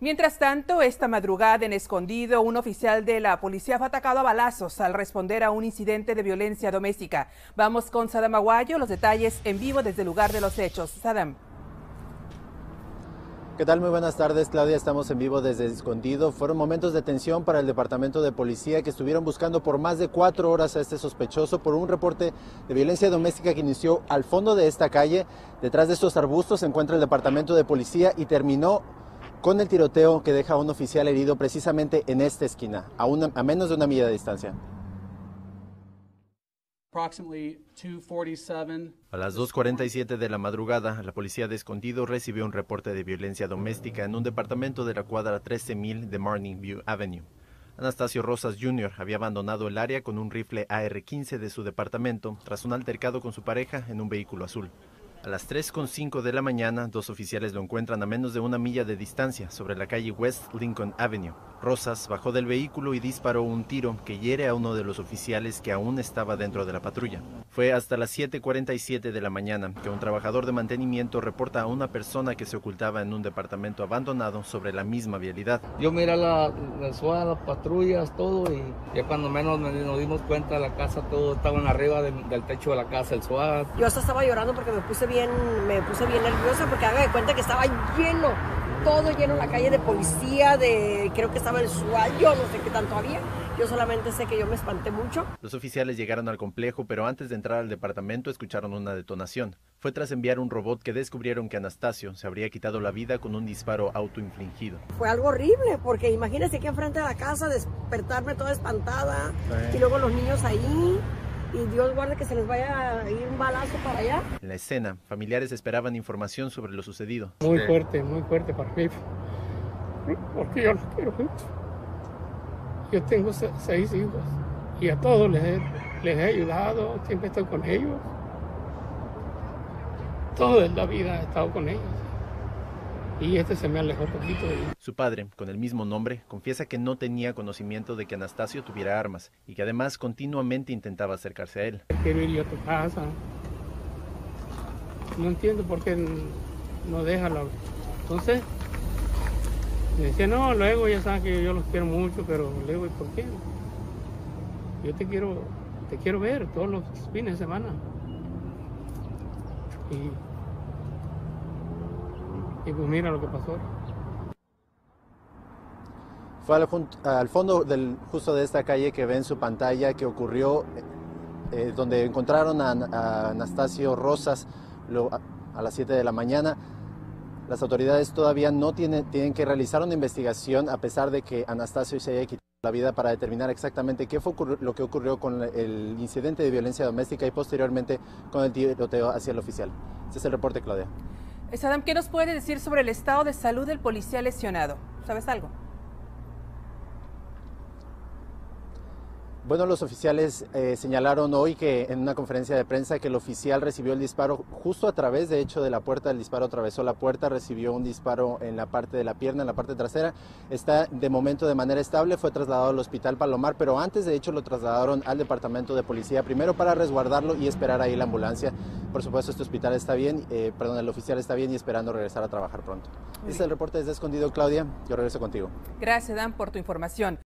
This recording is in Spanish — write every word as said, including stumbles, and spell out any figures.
Mientras tanto, esta madrugada en Escondido, un oficial de la policía fue atacado a balazos al responder a un incidente de violencia doméstica. Vamos con Sadam Aguayo, los detalles en vivo desde el lugar de los hechos. Sadam. ¿Qué tal? Muy buenas tardes, Claudia. Estamos en vivo desde Escondido. Fueron momentos de tensión para el departamento de policía, que estuvieron buscando por más de cuatro horas a este sospechoso por un reporte de violencia doméstica que inició al fondo de esta calle. Detrás de estos arbustos se encuentra el departamento de policía y terminó con el tiroteo que deja a un oficial herido precisamente en esta esquina, a, una, a menos de una milla de distancia. A las dos cuarenta y siete de la madrugada, la policía de Escondido recibió un reporte de violencia doméstica en un departamento de la cuadra trece mil de Morning View Avenue. Anastasio Rosas junior había abandonado el área con un rifle A R quince de su departamento tras un altercado con su pareja en un vehículo azul. A las tres con cinco de la mañana, dos oficiales lo encuentran a menos de una milla de distancia sobre la calle West Lincoln Avenue. Rosas bajó del vehículo y disparó un tiro que hiere a uno de los oficiales que aún estaba dentro de la patrulla. Fue hasta las siete cuarenta y siete de la mañana que un trabajador de mantenimiento reporta a una persona que se ocultaba en un departamento abandonado sobre la misma vialidad. Yo miré la, la SWAT, las patrullas, todo, y ya cuando menos nos dimos cuenta, la casa, todo estaban arriba de, del techo de la casa, el SWAT. Yo hasta estaba llorando porque me puse bien, me puse bien nerviosa porque haga de cuenta que estaba lleno, todo lleno la calle de policía, de creo que estaba el SWAT, yo no sé qué tanto había. Yo solamente sé que yo me espanté mucho. Los oficiales llegaron al complejo, pero antes de entrar al departamento escucharon una detonación. Fue tras enviar un robot que descubrieron que Anastasio se habría quitado la vida con un disparo autoinfligido. Fue algo horrible, porque imagínense aquí enfrente de la casa, despertarme toda espantada, sí. Y luego los niños ahí, y Dios guarde que se les vaya a ir un balazo para allá. En la escena, familiares esperaban información sobre lo sucedido. Muy fuerte, muy fuerte para mí, porque yo los quiero mucho. Yo tengo seis hijos y a todos les he, les he ayudado, siempre estoy con ellos. Toda la vida he estado con ellos. Y este se me alejó un poquito de ellos. Su padre, con el mismo nombre, confiesa que no tenía conocimiento de que Anastasio tuviera armas y que además continuamente intentaba acercarse a él. Quiero ir yo a tu casa. No entiendo por qué no deja la... Entonces... me decía, no, luego ya saben que yo los quiero mucho, pero luego, ¿y por qué? Yo te quiero, te quiero ver todos los fines de semana. Y, y pues mira lo que pasó. Fue al, al fondo del, justo de esta calle que ve en su pantalla que ocurrió, eh, donde encontraron a, a Anastasio Rosas lo, a, a las siete de la mañana. Las autoridades todavía no tienen, tienen que realizar una investigación, a pesar de que Anastasio se haya quitado la vida, para determinar exactamente qué fue lo que ocurrió con el incidente de violencia doméstica y posteriormente con el tiroteo hacia el oficial. Este es el reporte, Claudia. Sadam, ¿qué nos puede decir sobre el estado de salud del policía lesionado? ¿Sabes algo? Bueno, los oficiales eh, señalaron hoy que en una conferencia de prensa que el oficial recibió el disparo justo a través, de hecho, de la puerta. El disparo atravesó la puerta, recibió un disparo en la parte de la pierna, en la parte trasera. Está de momento de manera estable, fue trasladado al Hospital Palomar, pero antes, de hecho, lo trasladaron al departamento de policía, primero para resguardarlo y esperar ahí la ambulancia. Por supuesto, este hospital está bien, eh, perdón, el oficial está bien y esperando regresar a trabajar pronto. Este es el reporte desde Escondido, Claudia. Yo regreso contigo. Gracias, Dan, por tu información.